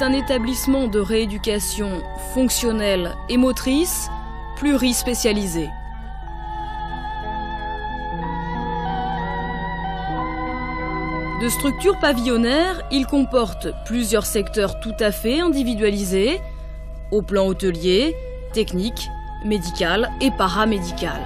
un établissement de rééducation fonctionnelle et motrice plurispécialisé. De structure pavillonnaire, il comporte plusieurs secteurs tout à fait individualisés, au plan hôtelier, technique, médical et paramédical.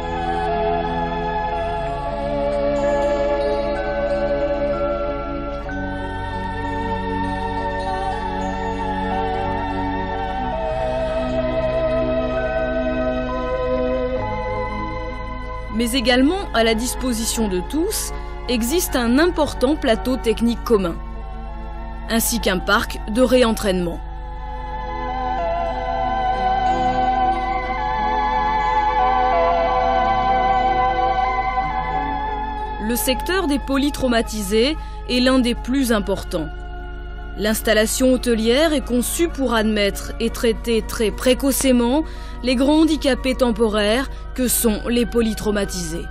Mais également à la disposition de tous, existe un important plateau technique commun, ainsi qu'un parc de réentraînement. Le secteur des polytraumatisés est l'un des plus importants. L'installation hôtelière est conçue pour admettre et traiter très précocement les grands handicapés temporaires que sont les polytraumatisés.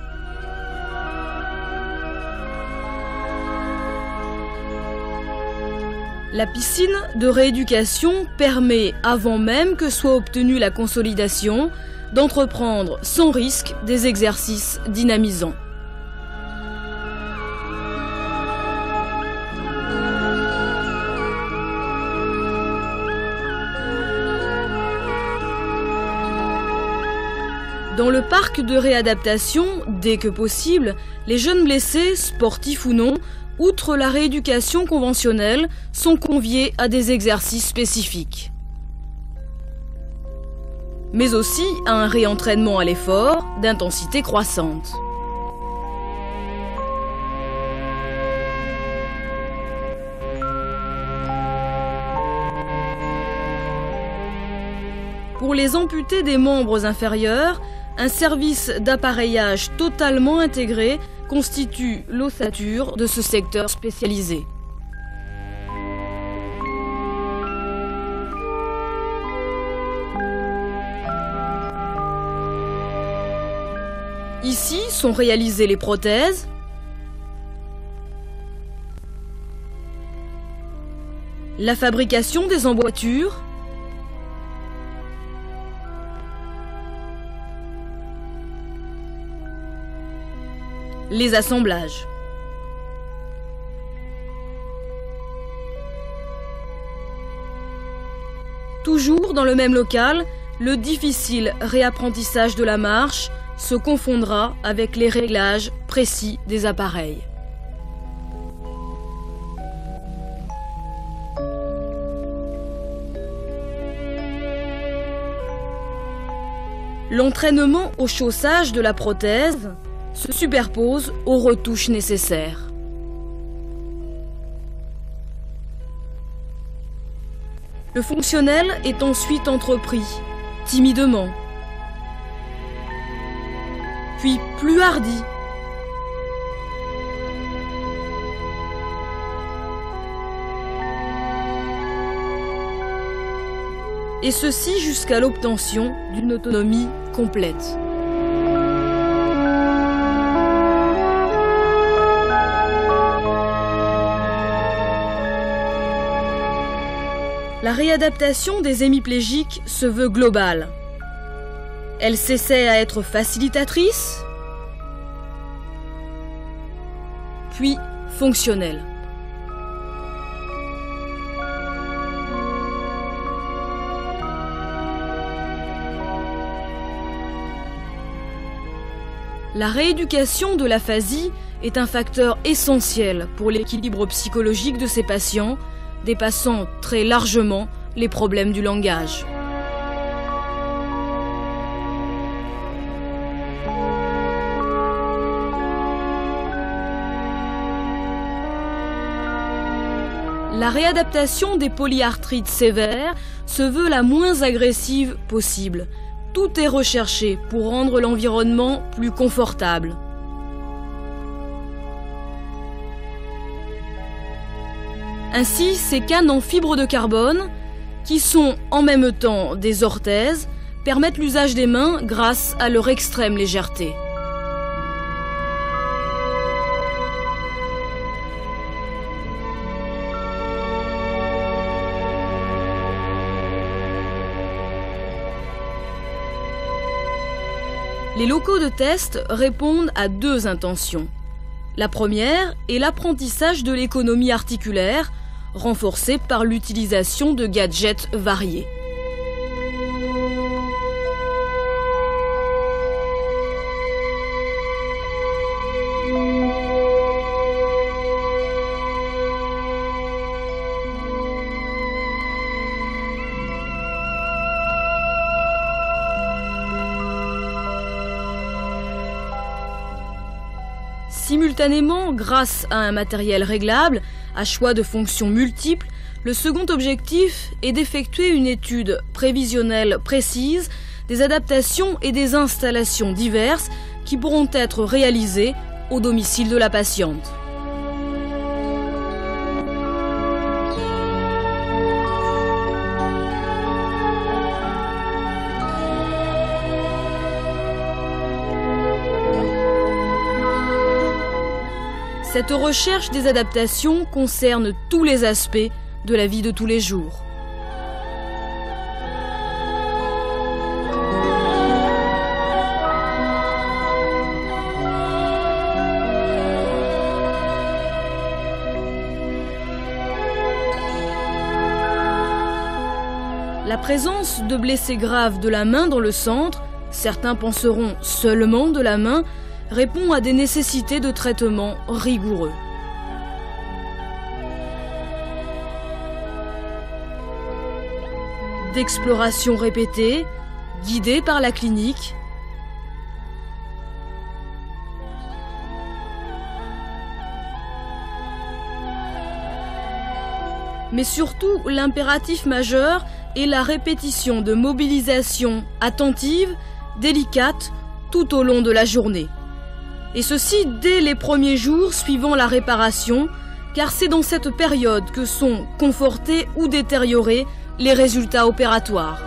La piscine de rééducation permet, avant même que soit obtenue la consolidation, d'entreprendre sans risque des exercices dynamisants. Dans le parc de réadaptation, dès que possible, les jeunes blessés, sportifs ou non, outre la rééducation conventionnelle, sont conviés à des exercices spécifiques. Mais aussi à un réentraînement à l'effort d'intensité croissante. Pour les amputés des membres inférieurs, un service d'appareillage totalement intégré constitue l'ossature de ce secteur spécialisé. Ici sont réalisées les prothèses, la fabrication des emboîtures, les assemblages. Toujours dans le même local, le difficile réapprentissage de la marche se confondra avec les réglages précis des appareils. L'entraînement au chaussage de la prothèse se superpose aux retouches nécessaires. Le fonctionnel est ensuite entrepris, timidement, puis plus hardi. Et ceci jusqu'à l'obtention d'une autonomie complète. La réadaptation des hémiplégiques se veut globale. Elle s'essaie à être facilitatrice, puis fonctionnelle. La rééducation de l'aphasie est un facteur essentiel pour l'équilibre psychologique de ces patients, dépassant très largement les problèmes du langage. La réadaptation des polyarthrites sévères se veut la moins agressive possible. Tout est recherché pour rendre l'environnement plus confortable. Ainsi, ces cannes en fibre de carbone, qui sont en même temps des orthèses, permettent l'usage des mains grâce à leur extrême légèreté. Les locaux de test répondent à deux intentions. La première est l'apprentissage de l'économie articulaire, renforcée par l'utilisation de gadgets variés. Simultanément, grâce à un matériel réglable, à choix de fonctions multiples, le second objectif est d'effectuer une étude prévisionnelle précise des adaptations et des installations diverses qui pourront être réalisées au domicile de la patiente. Cette recherche des adaptations concerne tous les aspects de la vie de tous les jours. La présence de blessés graves de la main dans le centre, certains penseront seulement de la main, répond à des nécessités de traitement rigoureux. D'exploration répétée, guidée par la clinique, mais surtout l'impératif majeur est la répétition de mobilisations attentives, délicates, tout au long de la journée. Et ceci dès les premiers jours suivant la réparation, car c'est dans cette période que sont confortés ou détériorés les résultats opératoires.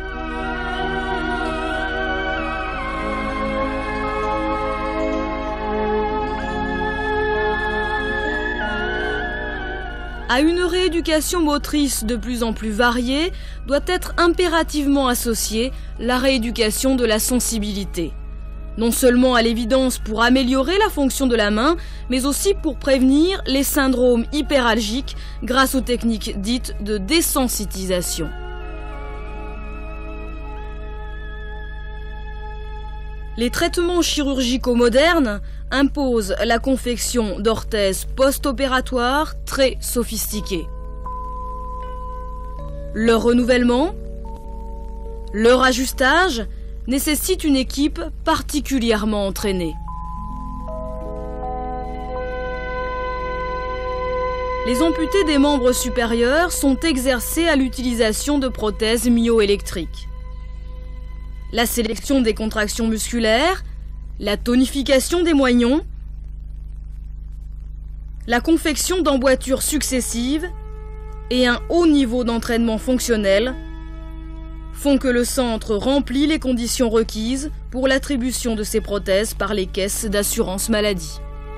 À une rééducation motrice de plus en plus variée, doit être impérativement associée la rééducation de la sensibilité. Non seulement à l'évidence pour améliorer la fonction de la main, mais aussi pour prévenir les syndromes hyperalgiques grâce aux techniques dites de désensitisation. Les traitements chirurgicaux modernes imposent la confection d'orthèses post-opératoires très sophistiquées. Leur renouvellement, leur ajustage nécessite une équipe particulièrement entraînée. Les amputés des membres supérieurs sont exercés à l'utilisation de prothèses myoélectriques. La sélection des contractions musculaires, la tonification des moignons, la confection d'emboîtures successives et un haut niveau d'entraînement fonctionnel font que le centre remplit les conditions requises pour l'attribution de ces prothèses par les caisses d'assurance maladie.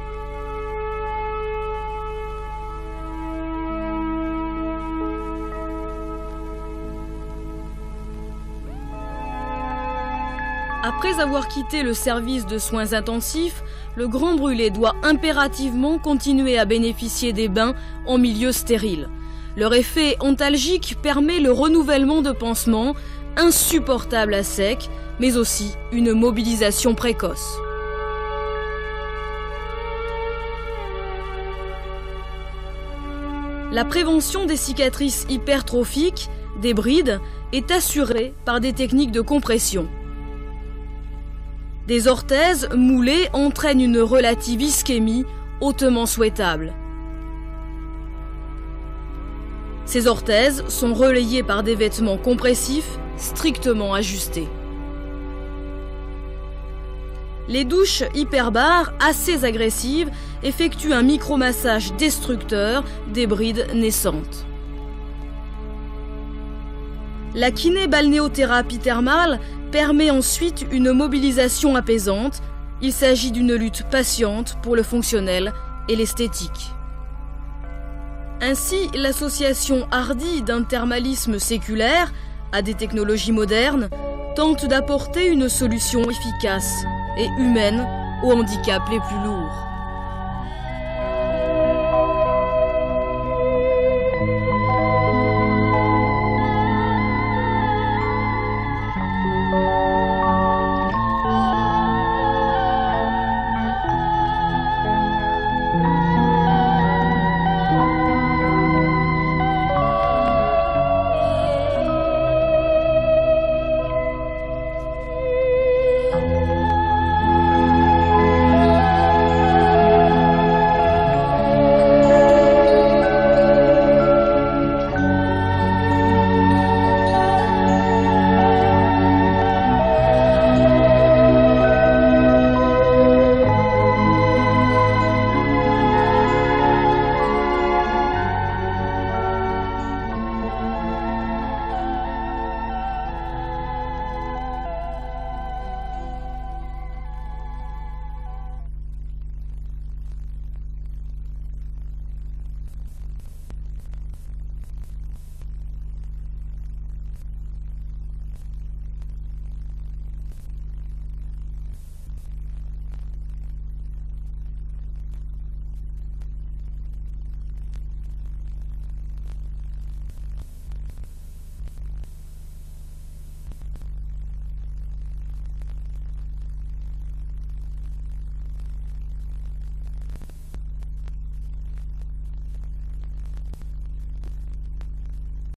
Après avoir quitté le service de soins intensifs, le grand brûlé doit impérativement continuer à bénéficier des bains en milieu stérile. Leur effet antalgique permet le renouvellement de pansements, insupportables à sec, mais aussi une mobilisation précoce. La prévention des cicatrices hypertrophiques, des brides, est assurée par des techniques de compression. Des orthèses moulées entraînent une relative ischémie hautement souhaitable. Ces orthèses sont relayées par des vêtements compressifs strictement ajustés. Les douches hyperbares, assez agressives, effectuent un micromassage destructeur des brides naissantes. La kiné-balnéothérapie thermale permet ensuite une mobilisation apaisante. Il s'agit d'une lutte patiente pour le fonctionnel et l'esthétique. Ainsi, l'association hardie d'un thermalisme séculaire à des technologies modernes tente d'apporter une solution efficace et humaine aux handicaps les plus lourds.